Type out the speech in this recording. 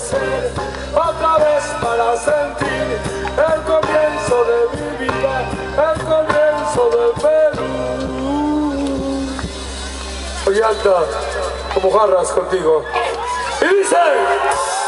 amanecer, otra vez para sentir el comienzo de mi vida, el comienzo del Perú. Soy alta como jarras contigo. Y dice...